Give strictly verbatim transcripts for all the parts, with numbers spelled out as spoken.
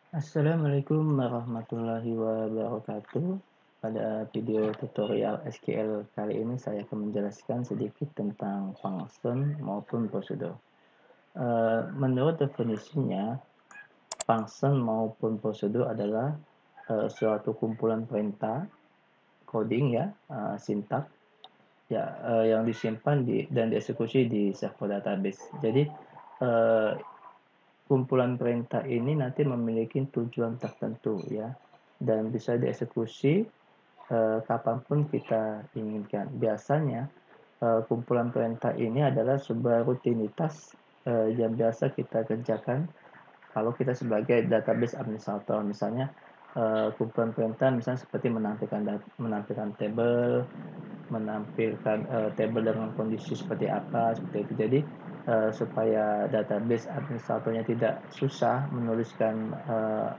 Assalamualaikum warahmatullahi wabarakatuh. Pada video tutorial S Q L kali ini saya akan menjelaskan sedikit tentang function maupun prosedur. Eh, menurut definisinya, function maupun prosedur adalah eh, suatu kumpulan perintah coding ya, eh, sintak ya eh, yang disimpan di dan dieksekusi di server database. Jadi eh, kumpulan perintah ini nanti memiliki tujuan tertentu ya dan bisa dieksekusi eh, kapanpun kita inginkan. Biasanya eh, kumpulan perintah ini adalah sebuah rutinitas eh, yang biasa kita kerjakan kalau kita sebagai database administrator. Misalnya eh, kumpulan perintah misalnya seperti menampilkan menampilkan table, menampilkan uh, table dengan kondisi seperti apa, seperti itu. Jadi uh, supaya database administratornya tidak susah menuliskan uh,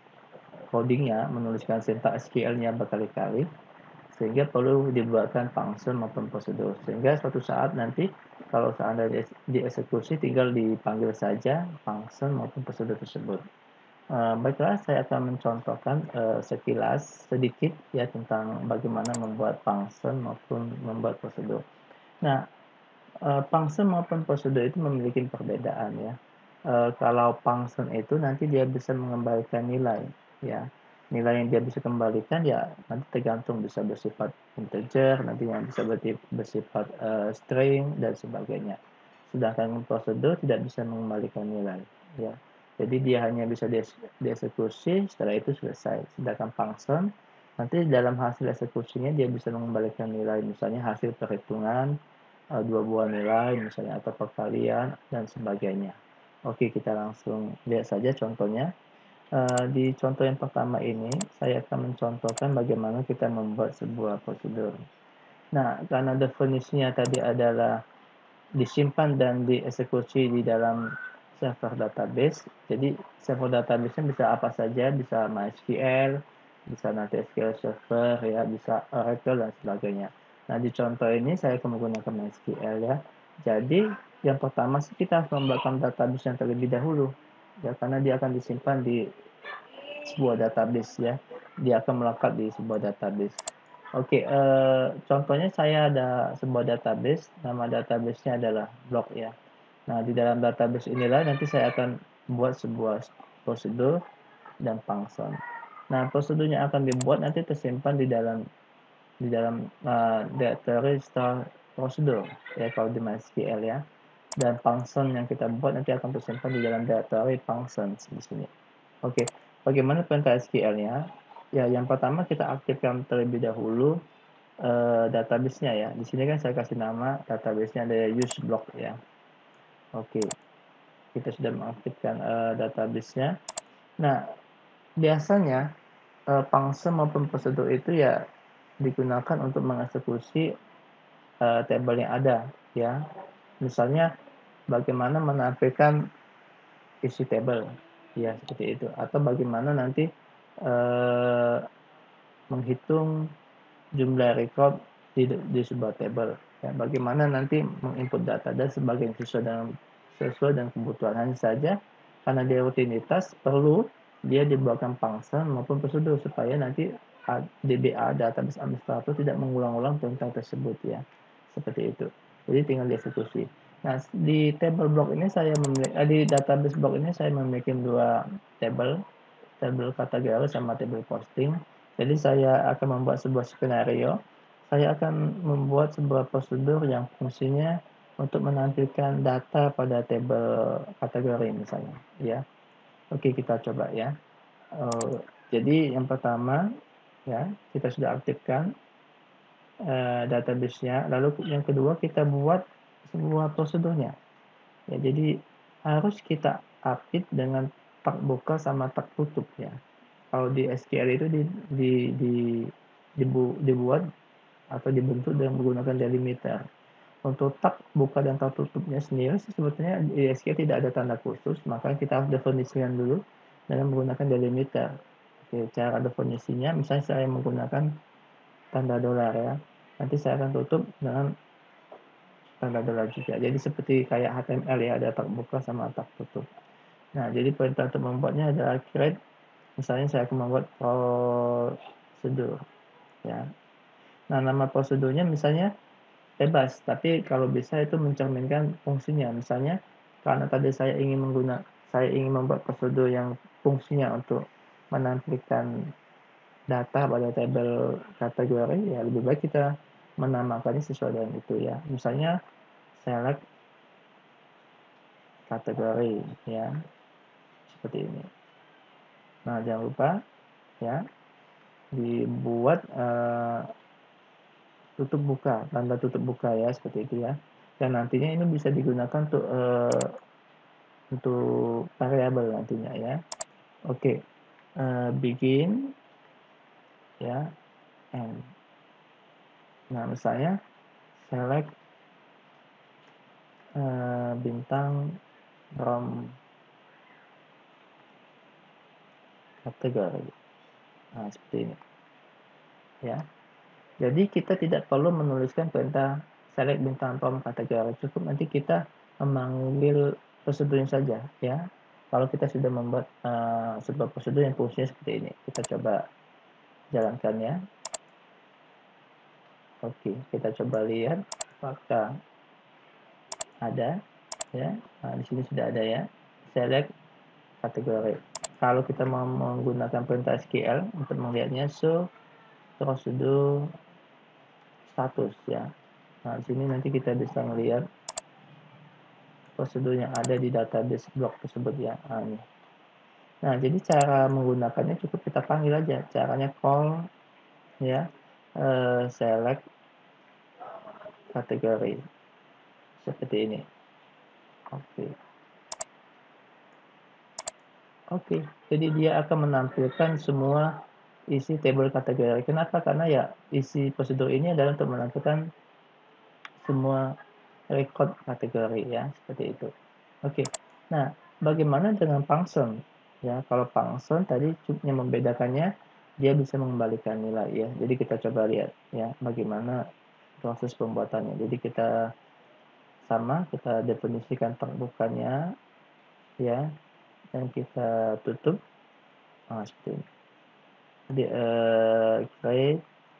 codingnya, menuliskan sintak S Q L-nya berkali-kali, sehingga perlu dibuatkan function maupun prosedur. Sehingga suatu saat nanti kalau seandainya dieksekusi tinggal dipanggil saja function maupun prosedur tersebut. Uh, baiklah, saya akan mencontohkan uh, sekilas sedikit ya tentang bagaimana membuat function maupun membuat prosedur. Nah, uh, function maupun prosedur itu memiliki perbedaan ya. Uh, kalau function itu nanti dia bisa mengembalikan nilai ya. Nilai yang dia bisa kembalikan ya nanti tergantung bisa bersifat integer, nanti yang bisa bersifat uh, string dan sebagainya. Sedangkan prosedur tidak bisa mengembalikan nilai ya. Jadi dia hanya bisa dieksekusi, setelah itu selesai. Sedangkan function nanti dalam hasil eksekusinya dia bisa mengembalikan nilai, misalnya hasil perhitungan uh, dua buah nilai misalnya atau perkalian dan sebagainya. Oke, kita langsung lihat saja contohnya. Uh, di contoh yang pertama ini, saya akan mencontohkan bagaimana kita membuat sebuah prosedur. Nah, karena definisinya tadi adalah disimpan dan dieksekusi di dalam server database, jadi server database-nya bisa apa saja, bisa MySQL, bisa nanti S Q L Server, ya, bisa Oracle dan sebagainya. Nah, di contoh ini saya akan menggunakan MySQL ya. Jadi, yang pertama sih kita harus membuatkan database yang terlebih dahulu. Ya, karena dia akan disimpan di sebuah database ya. Dia akan melekat di sebuah database. Oke, eh, contohnya saya ada sebuah database, nama database-nya adalah blog ya. Nah, di dalam database inilah nanti saya akan buat sebuah prosedur dan function. Nah, prosedurnya akan dibuat nanti tersimpan di dalam di dalam uh, directory star prosedur ya kalau di MySQL ya. Dan function yang kita buat nanti akan tersimpan di dalam directory functions di sini. Oke, bagaimana perintah S Q L-nya? Ya, yang pertama kita aktifkan terlebih dahulu uh, database-nya ya. Di sini kan saya kasih nama database-nya ada use block ya. Oke, kita sudah mengaktifkan uh, database-nya. Nah, biasanya uh, function maupun prosedur itu ya digunakan untuk mengeksekusi uh, table yang ada ya. Misalnya bagaimana menampilkan isi table ya seperti itu atau bagaimana nanti uh, menghitung jumlah record di, di sebuah table ya, bagaimana nanti menginput data dan sebagainya sesuai dengan sesuai dengan kebutuhan. Hanya saja karena dia rutinitas perlu dia dibuatkan function maupun prosedur supaya nanti D B A database administrator tidak mengulang-ulang tentang tersebut ya, seperti itu. Jadi tinggal dieksekusi. Nah, di table block ini saya memiliki eh, di database block ini saya memiliki dua table, table kategori sama table posting. Jadi saya akan membuat sebuah skenario. Saya akan membuat sebuah prosedur yang fungsinya untuk menampilkan data pada table kategori misalnya, ya. Oke, kita coba ya. Uh, jadi yang pertama, ya, kita sudah aktifkan uh, database-nya. Lalu yang kedua kita buat sebuah prosedurnya. Ya, jadi harus kita update dengan tak buka sama tak tutup ya. Kalau di S Q L itu di, di, di, dibu, dibuat atau dibentuk dengan menggunakan delimiter. Untuk tak buka dan tak tutupnya sendiri sebetulnya di S Q L tidak ada tanda khusus, maka kita harus definisikan dulu dengan menggunakan delimiter. Oke, cara definisinya misalnya saya menggunakan tanda dolar ya. Nanti saya akan tutup dengan tanda dolar juga. Jadi seperti kayak H T M L ya, ada tak buka sama tak tutup. Nah, jadi perintah untuk membuatnya adalah create Misalnya saya akan membuat prosedur, ya. Nah, nama prosedurnya misalnya bebas, tapi kalau bisa itu mencerminkan fungsinya. Misalnya, karena tadi saya ingin mengguna saya ingin membuat prosedur yang fungsinya untuk menampilkan data pada tabel kategori, ya lebih baik kita menamakannya sesuai dengan itu ya. Misalnya select kategori ya, seperti ini. Nah, jangan lupa ya dibuat uh, tutup buka, tanda tutup buka ya, seperti itu ya. Dan nantinya ini bisa digunakan untuk uh, untuk variabel nantinya ya. Oke, uh, begin ya, end. Nah, misalnya select uh, bintang from kategori. Nah, seperti ini ya. Jadi kita tidak perlu menuliskan perintah select bintang from kategori, cukup nanti kita memanggil prosedurnya saja ya. Kalau kita sudah membuat uh, sebuah prosedur yang fungsinya seperti ini, kita coba jalankan ya. Oke, kita coba lihat apakah ada ya. Nah, di sini sudah ada ya. Select kategori. Kalau kita mau menggunakan perintah S Q L untuk melihatnya, show prosedur status ya. Nah, di sini nanti kita bisa melihat prosedur yang ada di database block tersebut ya. Nah, ini. Nah, jadi cara menggunakannya cukup kita panggil aja. Caranya call ya, uh, select kategori seperti ini. Oke. Oke, jadi dia akan menampilkan semua isi tabel kategori. Kenapa? Karena ya isi prosedur ini adalah untuk menampilkan semua record kategori ya, seperti itu. Oke. Nah, bagaimana dengan function? Ya, kalau function tadi yang membedakannya dia bisa mengembalikan nilai ya. Jadi kita coba lihat ya bagaimana proses pembuatannya. Jadi kita sama, kita definisikan terbukanya ya, dan kita tutup. Nah, seperti ini. Jadi uh, create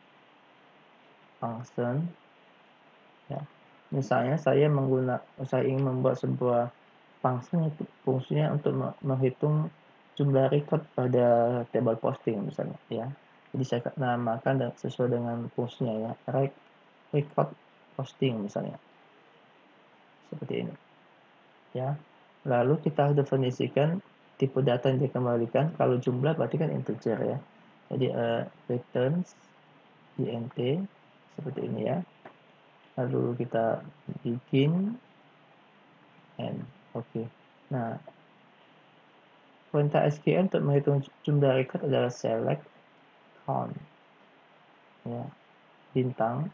function ya. Misalnya saya menggunakan saya ingin membuat sebuah function itu fungsinya untuk menghitung jumlah record pada table posting misalnya ya. Jadi saya namakan dan sesuai dengan fungsinya ya, record posting misalnya. Seperti ini. Ya. Lalu kita definisikan tipe data yang dikembalikan. Kalau jumlah berarti kan integer ya. Jadi uh, returns int seperti ini ya. Lalu kita bikin and oke. Okay. Nah, perintah S Q L untuk menghitung jumlah record adalah select count ya, bintang.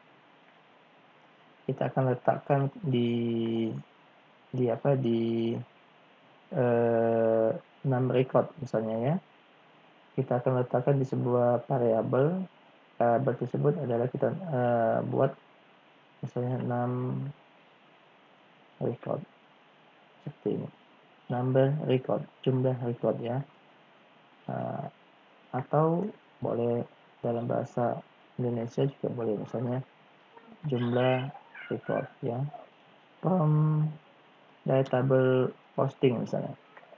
Kita akan letakkan di di apa di eh, enam record misalnya ya. Kita akan letakkan di sebuah variabel. Variabel tersebut adalah kita uh, buat misalnya enam record seperti ini. Number record, jumlah record ya. Uh, atau boleh dalam bahasa Indonesia juga boleh, misalnya jumlah record ya, from table posting misalnya.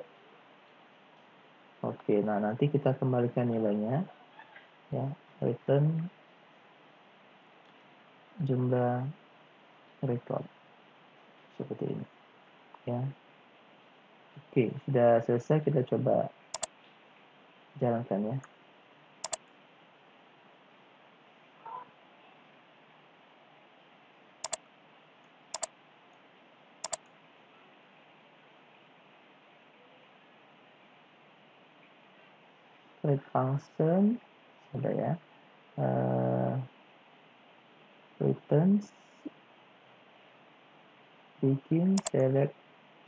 Oke, nah nanti kita kembalikan nilainya ya, return jumlah record seperti ini ya. Oke, sudah selesai, kita coba jalankan ya. Create function ada ya, uh, returns bikin select.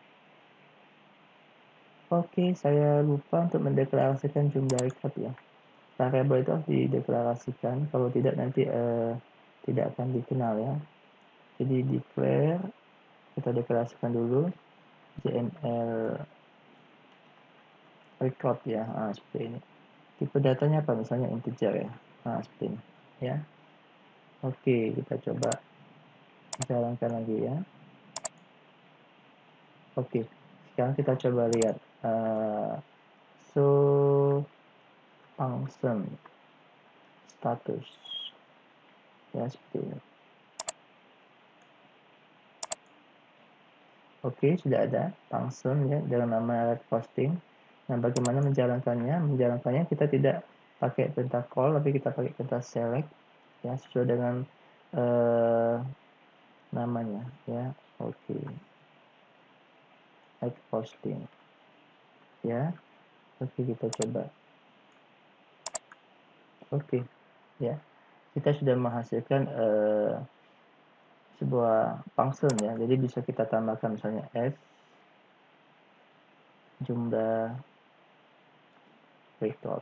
Oke, saya lupa untuk mendeklarasikan jumlah record ya. Variabel itu harus dideklarasikan, kalau tidak nanti uh, tidak akan dikenal ya. Jadi declare, kita deklarasikan dulu jml record ya, nah, seperti ini. Tipe datanya apa? Misalnya integer ya, nah seperti ini ya. Oke, kita coba jalankan lagi ya. Oke, sekarang kita coba lihat uh, so function status ya, seperti ini. Oke, sudah ada function ya dengan nama red posting. Nah, bagaimana menjalankannya? Menjalankannya kita tidak pakai perintah call, tapi kita pakai perintah select ya, sesuai dengan uh, namanya ya. Oke, red posting ya. Oke, kita coba. Oke ya, kita sudah menghasilkan uh, sebuah function ya. Jadi bisa kita tambahkan misalnya s jumlah record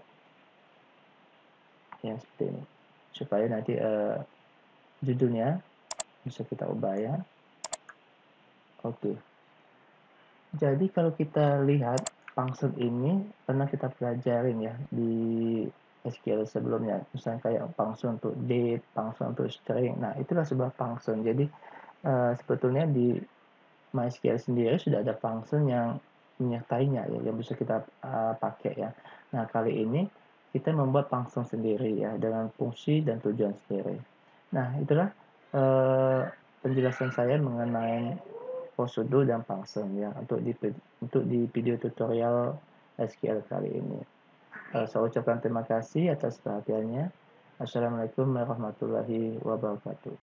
ya, seperti ini, supaya nanti uh, judulnya bisa kita ubah ya. Oke, jadi kalau kita lihat function ini pernah kita pelajarin ya di S Q L sebelumnya, misalnya kayak function untuk date, function untuk string. Nah, itulah sebuah function. Jadi uh, sebetulnya di MySQL sendiri sudah ada function yang menyertainya ya, yang bisa kita uh, pakai ya. Nah, kali ini kita membuat function sendiri ya, dengan fungsi dan tujuan sendiri. Nah, itulah uh, penjelasan saya mengenai prosedur dan function ya, untuk di untuk di video tutorial S Q L kali ini. Uh, saya ucapkan terima kasih atas perhatiannya. Assalamualaikum warahmatullahi wabarakatuh.